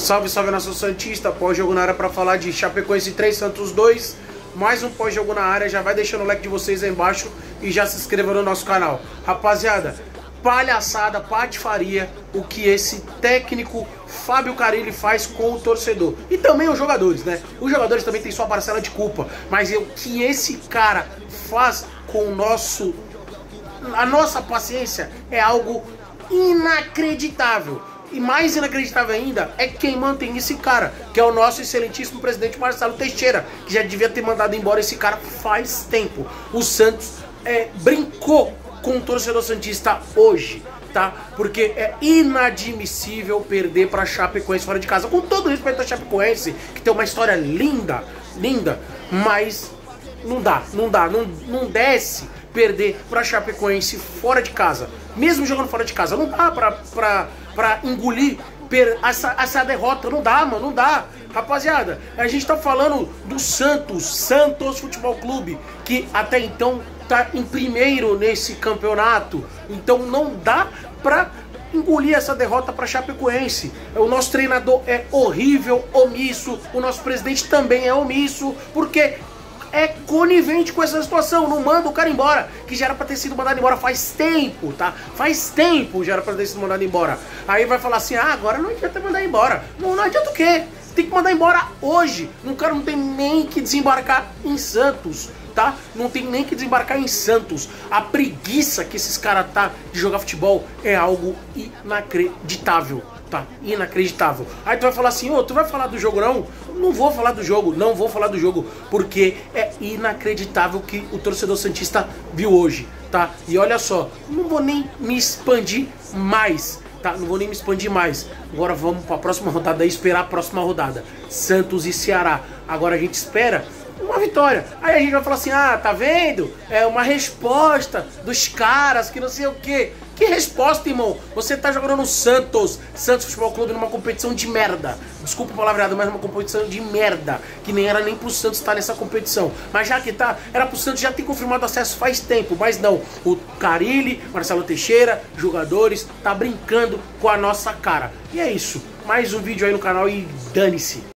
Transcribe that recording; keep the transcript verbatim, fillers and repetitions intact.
Salve, salve, nação santista. Pós-jogo na área para falar de Chapecoense três, Santos dois. Mais um pós-jogo na área. Já vai deixando o like de vocês aí embaixo e já se inscreva no nosso canal. Rapaziada, palhaçada, patifaria o que esse técnico Fábio Carille faz com o torcedor. E também os jogadores, né? Os jogadores também têm sua parcela de culpa. Mas o que esse cara faz com o nosso... a nossa paciência é algo inacreditável. E mais inacreditável ainda é quem mantém esse cara, que é o nosso excelentíssimo presidente Marcelo Teixeira, que já devia ter mandado embora esse cara faz tempo. O Santos é, brincou com o torcedor santista hoje, tá? Porque é inadmissível perder para Chapecoense fora de casa. Com todo respeito a Chapecoense, que tem uma história linda, linda, mas não dá, não dá, não, não desce perder para Chapecoense fora de casa. Mesmo jogando fora de casa, não dá pra, pra, pra engolir per, essa, essa derrota, não dá, mano, não dá. Rapaziada, a gente tá falando do Santos, Santos Futebol Clube, que até então tá em primeiro nesse campeonato. Então não dá pra engolir essa derrota para Chapecoense. O nosso treinador é horrível, omisso, o nosso presidente também é omisso, porque é conivente com essa situação, não manda o cara embora, que já era pra ter sido mandado embora faz tempo, tá? Faz tempo já era pra ter sido mandado embora. Aí vai falar assim, ah, agora não adianta mandar embora. Não, não adianta o quê? Tem que mandar embora hoje. O cara não tem nem que desembarcar em Santos, tá? Não tem nem que desembarcar em Santos. A preguiça que esses caras tá de jogar futebol é algo inacreditável. Tá, inacreditável. Aí tu vai falar assim, ô, oh, tu vai falar do jogo não? Não vou falar do jogo, não vou falar do jogo, porque é inacreditável que o torcedor santista viu hoje, tá? E olha só, não vou nem me expandir mais, tá? Não vou nem me expandir mais. Agora vamos para a próxima rodada e esperar a próxima rodada. Santos e Ceará. Agora a gente espera uma vitória. Aí a gente vai falar assim, ah, tá vendo? É uma resposta dos caras que não sei o quê. Que resposta, irmão? Você tá jogando no Santos, Santos Futebol Clube, numa competição de merda. Desculpa o palavreado, mas uma competição de merda. Que nem era nem pro Santos estar nessa competição. Mas já que tá, era pro Santos já ter confirmado acesso faz tempo. Mas não, o Carille, Marcelo Teixeira, jogadores, tá brincando com a nossa cara. E é isso. Mais um vídeo aí no canal e dane-se.